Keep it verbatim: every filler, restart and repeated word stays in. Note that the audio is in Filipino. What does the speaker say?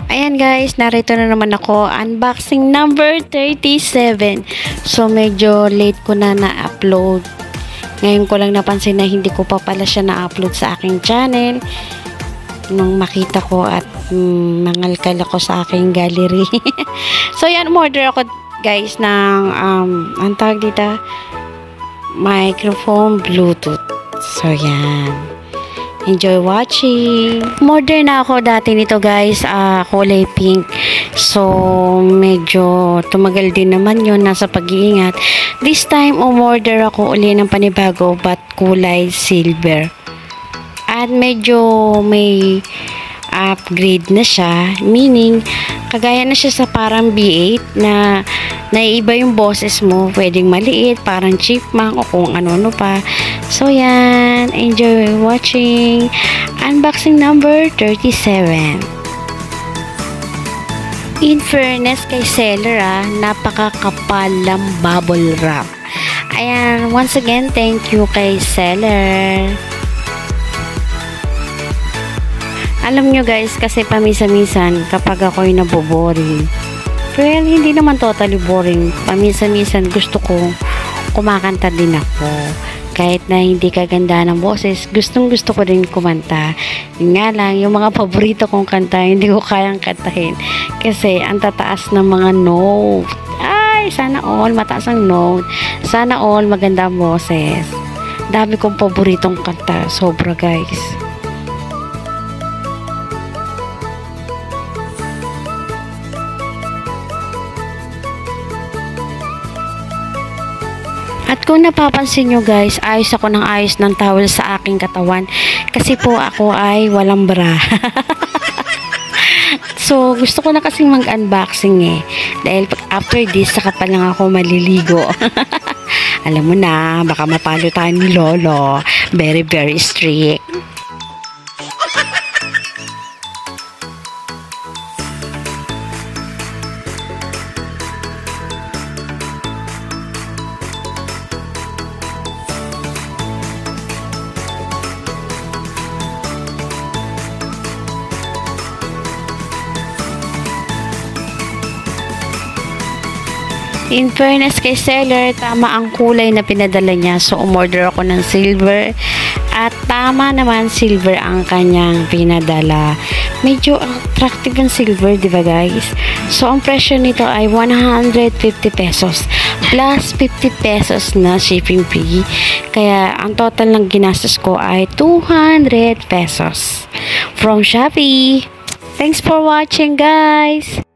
Ayan guys, narito na naman ako. Unboxing number thirty-seven. So medyo late ko na na-upload. Ngayon ko lang napansin na hindi ko pa pala siya na-upload sa aking channel. Nung makita ko at mm, mangalkal ako sa aking gallery. So yan, umorder ako guys ng um, ang tawag dito, microphone Bluetooth. So yan. Enjoy watching. Umorder na ako dati nito guys, uh, kulay pink. So, medyo tumagal din naman yun, nasa pag-iingat. This time, umorder ako uli ng panibago, but kulay silver. At medyo may upgrade na siya, meaning, kagaya na siya sa parang B eight na naiiba yung boses mo, pwedeng maliit, parang chipmunk o kung ano-ano pa. So yan, enjoy watching unboxing number thirty-seven. In fairness kay seller ah, napakakapal ng bubble wrap. Ayan, once again, thank you kay seller. Alam nyo guys, kasi pamisa-misan kapag ako'y naboboring, well, hindi naman totally boring. Pamisa-misan gusto ko kumakanta din ako. Kahit na hindi kaganda ng boses, gustong gusto ko din kumanta. Yun nga lang, yung mga paborito kong kanta, hindi ko kayang kantahin. Kasi ang tataas ng mga note. Ay, sana all mataas ang note. Sana all maganda ang boses. Dami kong paboritong kanta. Sobra guys. At kung napapansin nyo guys, ayos ako ng ayos ng towel sa aking katawan. Kasi po ako ay walang bra. So, gusto ko na kasing mag-unboxing eh. Dahil after this, saka pa lang ako maliligo. Alam mo na, baka mapalo tayo ni Lolo. Very, very strict. In fairness kay seller, tama ang kulay na pinadala niya. So, umorder ako ng silver. At tama naman, silver ang kanyang pinadala. Medyo attractive ang silver, di ba guys? So, ang presyo nito ay one hundred fifty pesos. Plus fifty pesos na shipping fee. Kaya, ang total ng ginastos ko ay two hundred pesos. From Shopee. Thanks for watching guys!